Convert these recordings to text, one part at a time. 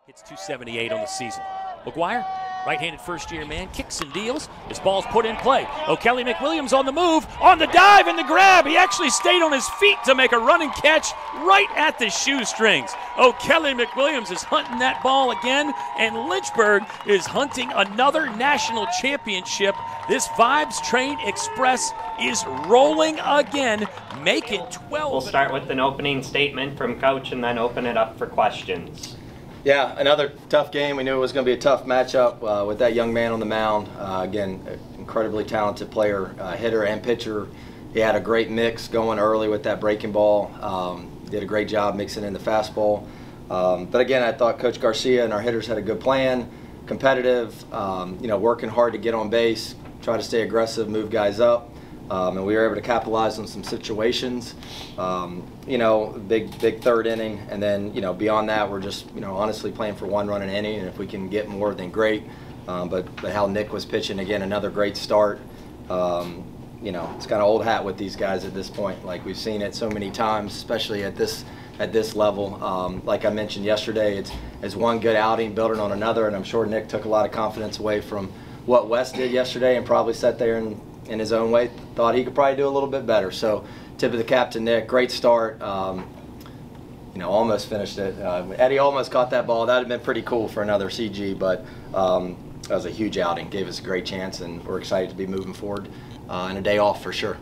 Hits 278 on the season. McGuire, right-handed first-year man, kicks and deals. His ball's put in play. O'Kelly McWilliams on the move, on the dive and the grab. He actually stayed on his feet to make a running catch right at the shoestrings. O'Kelly McWilliams is hunting that ball again, and Lynchburg is hunting another national championship. This Vibes Train Express is rolling again. Make it 12. We'll start with an opening statement from Coach and then open it up for questions. Yeah, another tough game. We knew it was going to be a tough matchup with that young man on the mound. Again, incredibly talented player, hitter and pitcher. He had a great mix going early with that breaking ball. Did a great job mixing in the fastball. But again, I thought Coach Garcia and our hitters had a good plan, competitive, working hard to get on base, try to stay aggressive, move guys up. And we were able to capitalize on some situations, big third inning, and then beyond that we're just honestly playing for one run an inning, and if we can get more then great. But how Nick was pitching, again, another great start. It's kind of old hat with these guys at this point. Like, we've seen it so many times, especially at this level. Like I mentioned yesterday, it's one good outing building on another, and I'm sure Nick took a lot of confidence away from what Wes did yesterday and probably sat there and in his own way thought he could probably do a little bit better. So tip of the cap to Nick, great start. Almost finished it. Eddie almost caught that ball. That would have been pretty cool for another CG, but that was a huge outing. Gave us a great chance, and we're excited to be moving forward and a day off for sure.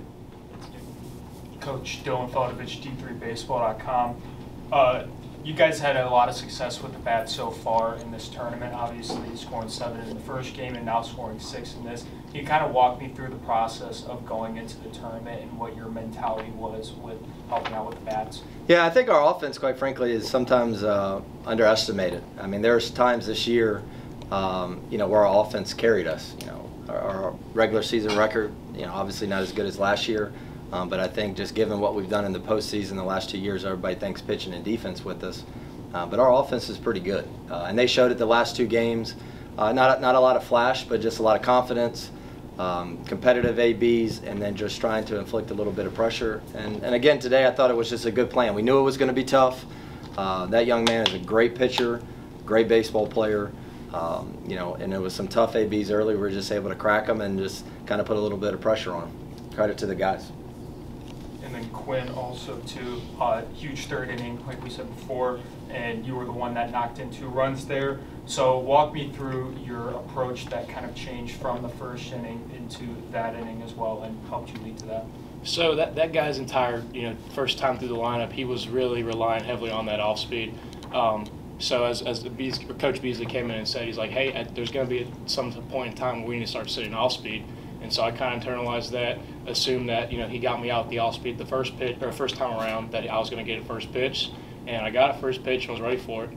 Coach Dylan Feldovich, D3Baseball.com. You guys had a lot of success with the bat so far in this tournament, obviously scoring 7 in the first game and now scoring 6 in this. Can you kind of walk me through the process of going into the tournament and what your mentality was with helping out with the bats? Yeah, I think our offense, quite frankly, is sometimes underestimated. I mean, there's times this year, where our offense carried us. Our regular season record, obviously not as good as last year. But I think just given what we've done in the postseason the last 2 years, everybody thinks pitching and defense with us. But our offense is pretty good. And they showed it the last 2 games. Not a lot of flash, but just a lot of confidence, competitive ABs, and then just trying to inflict a little bit of pressure. And again, today I thought it was just a good plan. We knew it was going to be tough. That young man is a great pitcher, great baseball player. And it was some tough ABs early. We were just able to crack them and just kind of put a little bit of pressure on them. Credit to the guys. And then Quinn also too, huge third inning, like we said before, and you were the one that knocked in 2 runs there. So walk me through your approach that kind of changed from the first inning into that inning as well and helped you lead to that. So that guy's entire, first time through the lineup, he was really relying heavily on that off speed. So as Coach Beasley came in and said, he's like, hey, there's going to be some point in time where we need to start sitting off speed. And so I kind of internalized that, assumed that he got me out the off speed the first time around, that I was going to get it first pitch, and I got it first pitch and was ready for it.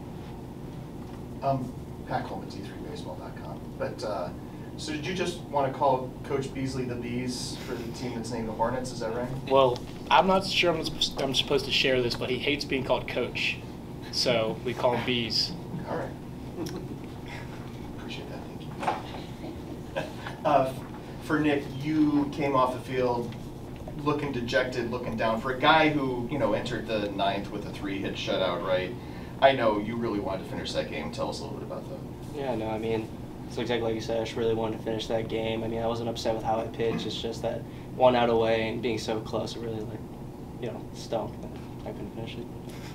Pat Coleman, D3Baseball.com. But so did you just want to call Coach Beasley the Bees for the team that's named the Hornets? Is that right? Well, I'm not sure I'm supposed to share this, but he hates being called Coach, so we call him Bees. All right. Appreciate that. Thank you. For Nick, you came off the field looking dejected, looking down. For a guy who, entered the 9th with a 3-hit shutout, right? I know you really wanted to finish that game. Tell us a little bit about that. Yeah, no, it's exactly like you said. I just really wanted to finish that game. I wasn't upset with how I pitched. It's just that 1 out away and being so close, it really, stunk. I couldn't finish it.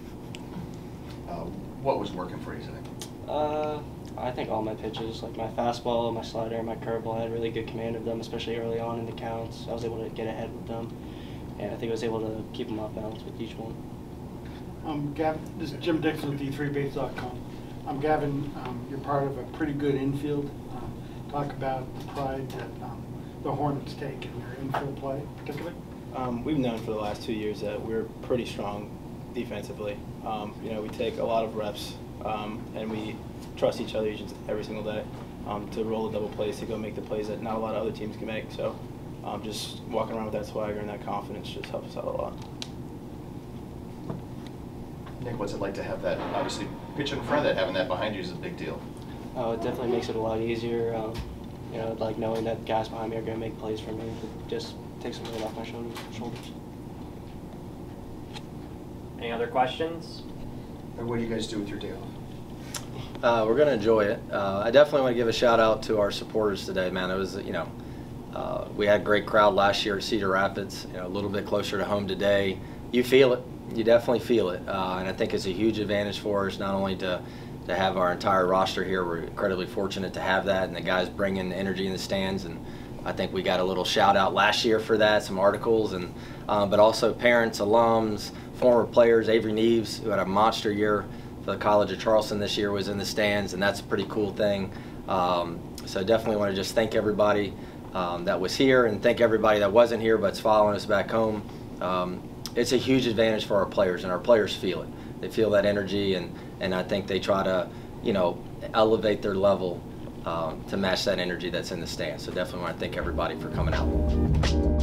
What was working for you today? I think all my pitches, like my fastball, my slider, my curveball, I had really good command of them, especially early on in the counts. I was able to get ahead with them, and I think I was able to keep them off balance with each one. Gavin, this is Jim Dixon with D3Base.com. Gavin, you're part of a pretty good infield. Talk about the pride that the Hornets take in their infield play, particularly. We've known for the last 2 years that we're pretty strong defensively. We take a lot of reps, and we trust each other every single day to roll the double plays, to go make the plays that not a lot of other teams can make. So just walking around with that swagger and that confidence just helps us out a lot. Nick, what's it like to have that, obviously, pitch in front of that, having that behind you is a big deal? Oh, it definitely makes it a lot easier. Like knowing that guys behind me are going to make plays for me, it just takes some weight off my shoulders. Any other questions? Or what do you guys do with your day We're going to enjoy it. I definitely want to give a shout out to our supporters today, man. It was, we had a great crowd last year at Cedar Rapids, a little bit closer to home today. You feel it. You definitely feel it. And I think it's a huge advantage for us, not only to have our entire roster here. We're incredibly fortunate to have that, and the guys bringing the energy in the stands. And I think we got a little shout out last year for that, some articles, and but also parents, alums, former players. Avery Neves, who had a monster year for the College of Charleston this year, was in the stands, and that's a pretty cool thing. So definitely want to just thank everybody that was here, and thank everybody that wasn't here but's following us back home. It's a huge advantage for our players, and our players feel it. They feel that energy, and I think they try to, elevate their level to match that energy that's in the stands. So definitely want to thank everybody for coming out.